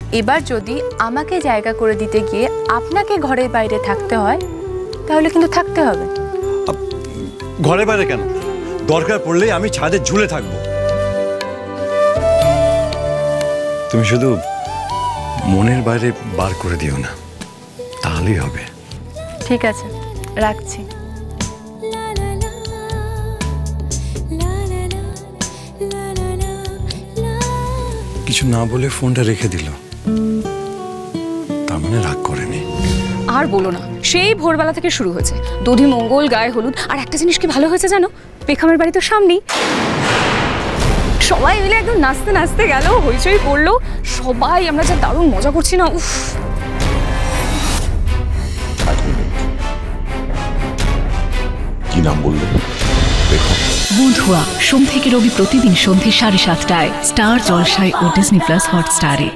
এবার যদি আমাকে জায়গা করে দিতে গিয়ে আপনাকে ঘরের বাইরে থাকতে হয় তাহলে কিন্তু থাকতে হবে। ঘরে বাইরে কেন, দরকার পড়লে আমি ছাদে ঝুলে থাকবো। তুমি শুধু মনের বাইরে বার করে দিও না, তাহলেই হবে। ঠিক আছে, রাখছি। কিছু না বলে ফোনটা রেখে দিল, তার মানে রাগ করেনি। আর বলো না, সেই ভোরবেলা থেকে শুরু হয়েছে দধি মঙ্গল, গায়ে হলুদ। আর একটা জিনিস কি ভালো হয়েছে জানো, পেখামের বাড়ি তো সামনেই, সবাই মিলে একদম নাচতে নাচতে গেল, হইচই পড়লো সবাই, আমরা যা দারুণ মজা করছি না, উফ। কি নাম বললে? বন্ধুয়া, সোম থেকে রবি প্রতিদিন সন্ধ্যে 7:30টায় স্টার জলসায় ও ডিজনি প্লাস হটস্টারে।